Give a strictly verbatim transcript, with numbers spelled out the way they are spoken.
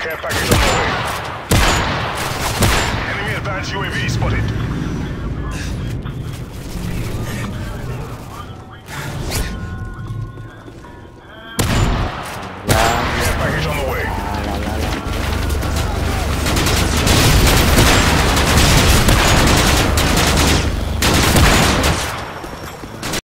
Care package on the way. Enemy advanced U A V spotted.